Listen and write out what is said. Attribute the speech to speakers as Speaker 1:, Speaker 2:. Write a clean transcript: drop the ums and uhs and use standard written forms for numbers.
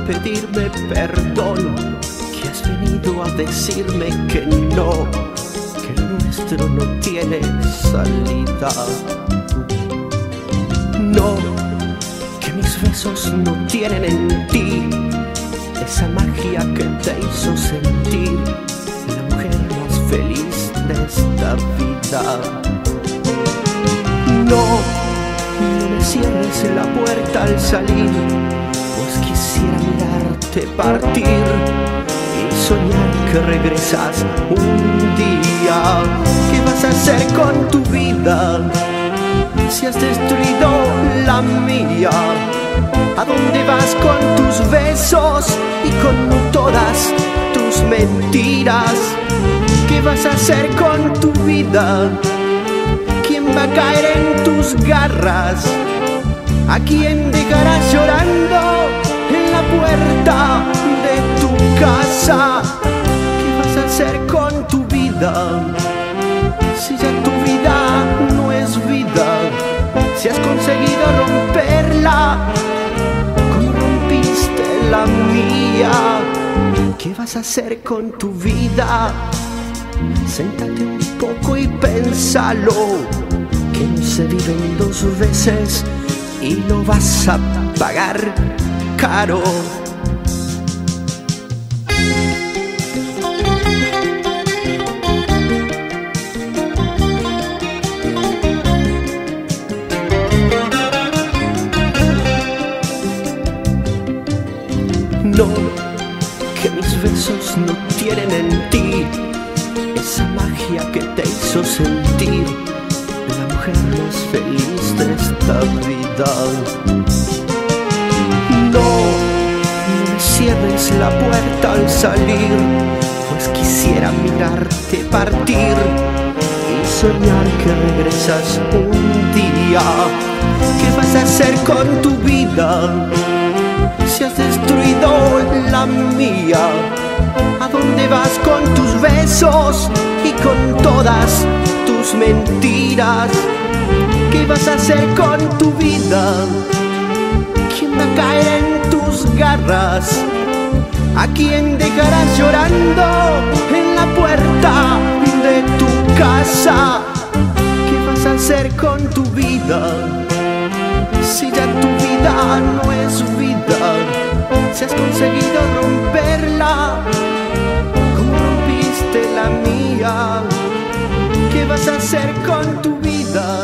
Speaker 1: pedirme perdón, que has venido a decirme que no, que lo nuestro no tiene salida. No, que mis besos no tienen en ti esa magia que te hizo sentir la mujer más feliz de esta vida. No, no me cierres la puerta al salir, pues quisiera mirarte partir y soñar que regresas un día. ¿Qué vas a hacer con tu vida si has destruido la mía? ¿A dónde vas con tus besos y con todas tus mentiras? ¿Qué vas a hacer con tu vida? ¿Quién va a caer en tus garras? ¿A quién dejarás llorando en la puerta de tu casa? ¿Qué vas a hacer con tu vida si ya tu vida no es vida? Si has conseguido romperla como rompiste la mía. ¿Qué vas a hacer con tu vida? Séntate un poco y pénsalo, que no se viven dos veces y lo vas a pagar caro. No, que mis besos no tienen en ti esa magia que te hizo sentir la mujer más feliz de esta vida. No, no me cierres la puerta al salir, pues quisiera mirarte partir y soñar que regresas un día. ¿Qué vas a hacer con tu vida si has destruido la mía? ¿A dónde vas con tus besos y con todas tus mentiras? ¿Qué vas a hacer con tu vida? ¿Quién va a caer en tus garras? ¿A quién dejarás llorando en la puerta de tu casa? ¿Qué vas a hacer con tu vida si ya tu vida no es vida? Si has conseguido romperla como rompiste la mía. ¿Qué vas a hacer con tu vida